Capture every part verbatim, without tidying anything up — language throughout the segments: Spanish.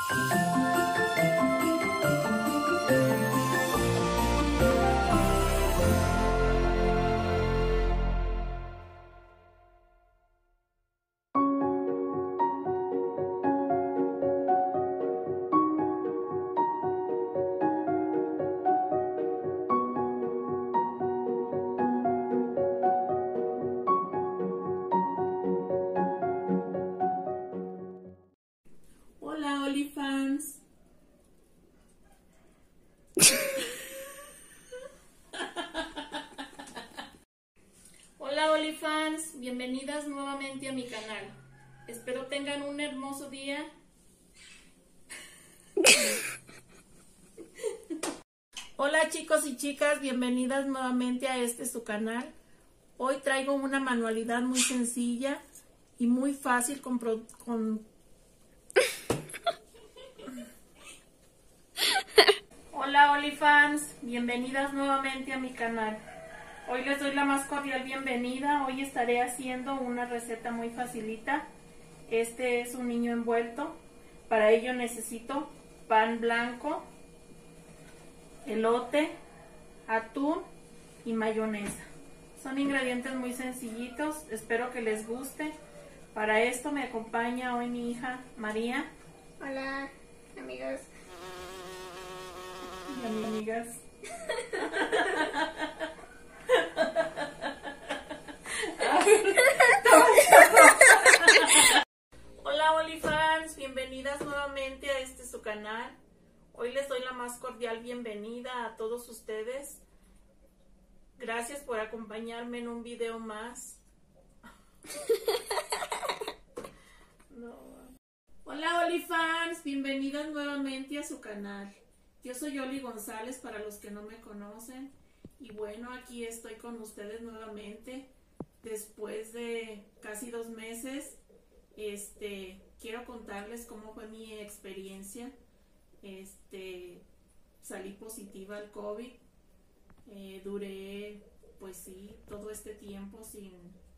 Hola, OnlyFans. Hola, OnlyFans. Bienvenidas nuevamente a mi canal. Espero tengan un hermoso día. Hola, chicos y chicas. Bienvenidas nuevamente a este su canal. Hoy traigo una manualidad muy sencilla y muy fácil con... Pro con Hola, OnlyFans, bienvenidas nuevamente a mi canal. Hoy les doy la más cordial bienvenida. Hoy estaré haciendo una receta muy facilita. Este es un niño envuelto. Para ello necesito pan blanco, elote, atún y mayonesa. Son ingredientes muy sencillitos, espero que les guste. Para esto me acompaña hoy mi hija María. Hola, amigos. Y a mis amigas. Hola, OnlyFans, bienvenidas nuevamente a este su canal. Hoy les doy la más cordial bienvenida a todos ustedes. Gracias por acompañarme en un video más. No. Hola, OnlyFans, bienvenidas nuevamente a su canal. Yo soy Oli González para los que no me conocen. Y bueno, aquí estoy con ustedes nuevamente. Después de casi dos meses, este, quiero contarles cómo fue mi experiencia. Este, salí positiva al COVID. Eh, duré, pues sí, todo este tiempo sin...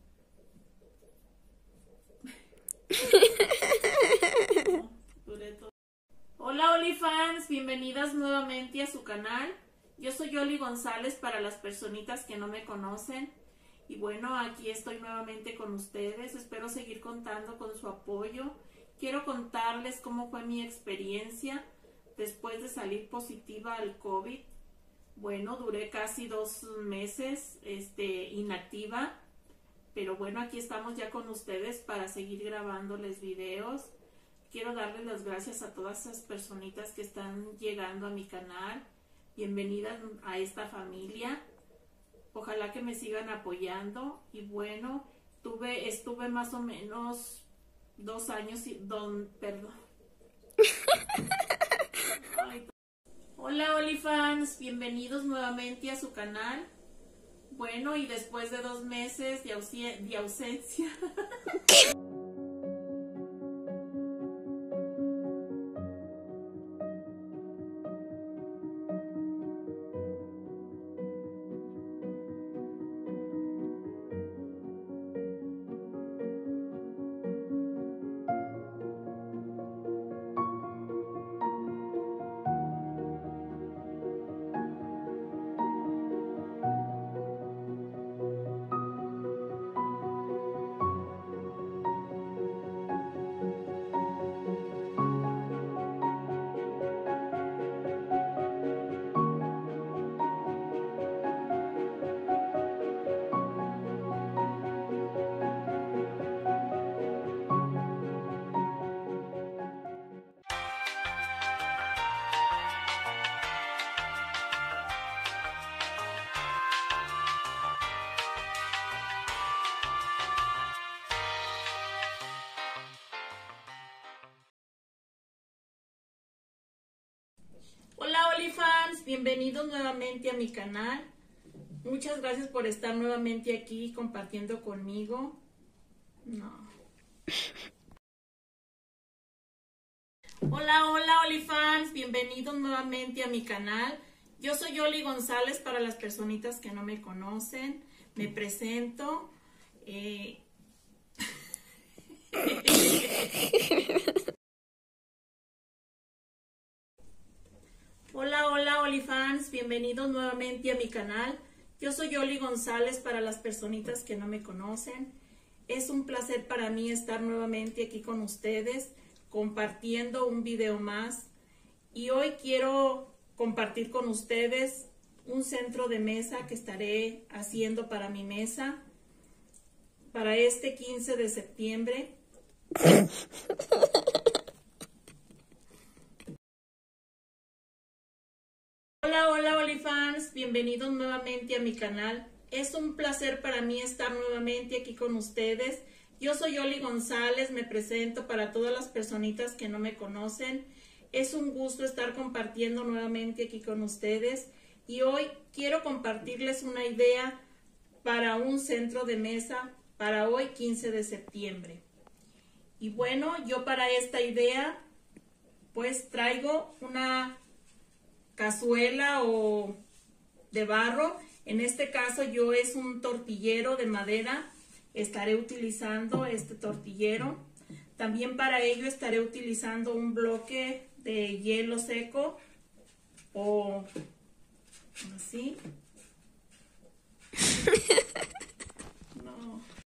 No, duré todo. Hola, OnlyFans, bienvenidas nuevamente a su canal. Yo soy Oli González para las personitas que no me conocen. Y bueno, aquí estoy nuevamente con ustedes. Espero seguir contando con su apoyo. Quiero contarles cómo fue mi experiencia después de salir positiva al COVID. Bueno, duré casi dos meses este, inactiva. Pero bueno, aquí estamos ya con ustedes para seguir grabándoles videos. Quiero darles las gracias a todas esas personitas que están llegando a mi canal. Bienvenidas a esta familia. Ojalá que me sigan apoyando. Y bueno, tuve, estuve más o menos dos años y don, perdón. Ay. Hola, OnlyFans, bienvenidos nuevamente a su canal. Bueno, y después de dos meses de, ausen de ausencia. Hola, OnlyFans, bienvenidos nuevamente a mi canal. Muchas gracias por estar nuevamente aquí compartiendo conmigo. No. Hola, hola, OnlyFans, bienvenidos nuevamente a mi canal. Yo soy Oli González para las personitas que no me conocen. Me presento. Eh... Hola, hola, OliFans, bienvenidos nuevamente a mi canal. Yo soy Oli González para las personitas que no me conocen. Es un placer para mí estar nuevamente aquí con ustedes, compartiendo un video más. Y hoy quiero compartir con ustedes un centro de mesa que estaré haciendo para mi mesa para este quince de septiembre. Hola, hola OliFans, bienvenidos nuevamente a mi canal. Es un placer para mí estar nuevamente aquí con ustedes. Yo soy Oli González, me presento para todas las personitas que no me conocen. Es un gusto estar compartiendo nuevamente aquí con ustedes. Y hoy quiero compartirles una idea para un centro de mesa para hoy quince de septiembre. Y bueno, yo para esta idea pues traigo una cazuela o de barro. En este caso yo es un tortillero de madera. Estaré utilizando este tortillero. También para ello estaré utilizando un bloque de hielo seco o así. No.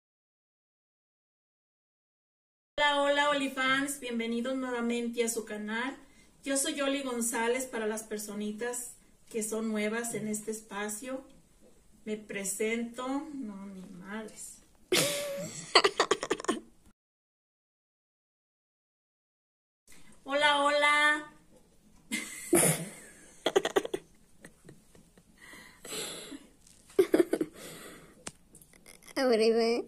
Hola, hola OliFans, bienvenidos nuevamente a su canal. Yo soy Oli González para las personitas que son nuevas en este espacio. Me presento, no, ni madres. Hola, hola. Ahora ve.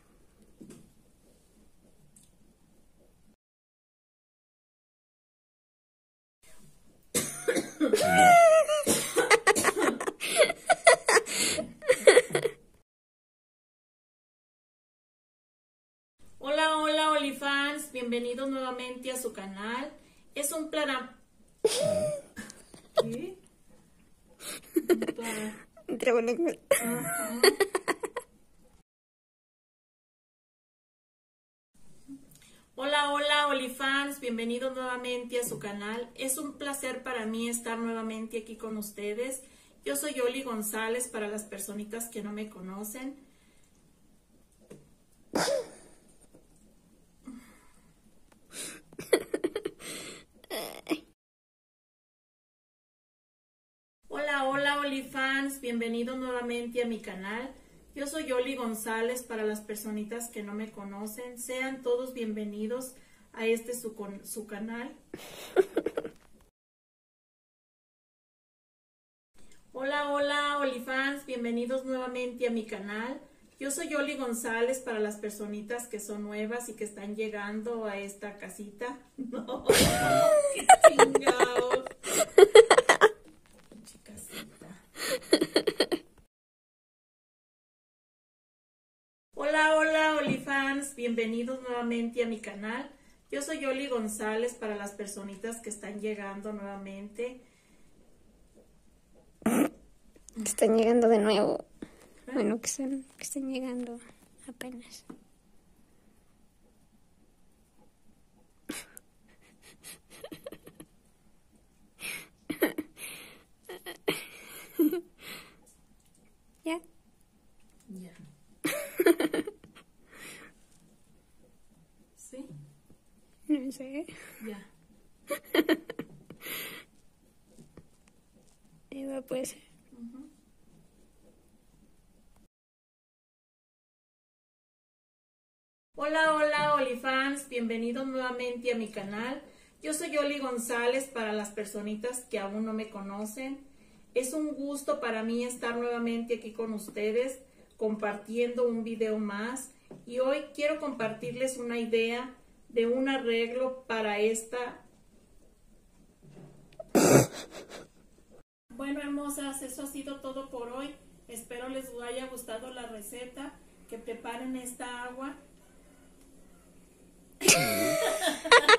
Hola, hola OliFans, bienvenidos nuevamente a su canal. Es un plan... ¿Qué? Ajá. Hola, hola OliFans, bienvenidos nuevamente a su canal. Es un placer para mí estar nuevamente aquí con ustedes. Yo soy Oli González para las personitas que no me conocen. Hola, hola OliFans, bienvenidos nuevamente a mi canal. Yo soy Oli González para las personitas que no me conocen. Sean todos bienvenidos a este su, con, su canal. Hola, hola OliFans, bienvenidos nuevamente a mi canal. Yo soy Oli González para las personitas que son nuevas y que están llegando a esta casita. No, qué chingados. Hola, hola OliFans, bienvenidos nuevamente a mi canal. Yo soy Oli González para las personitas que están llegando nuevamente. Están llegando de nuevo. ¿Eh? Bueno, que, son, que están llegando apenas. ¿Ya? Ya. ¿Sí? No sé. Ya. Eva, pues. Uh-huh. Hola, hola OliFans, bienvenidos nuevamente a mi canal. Yo soy Oli González para las personitas que aún no me conocen. Es un gusto para mí estar nuevamente aquí con ustedes compartiendo un video más. Y hoy quiero compartirles una idea de un arreglo para esta. Bueno, hermosas, eso ha sido todo por hoy. Espero les haya gustado la receta. Que preparen esta agua.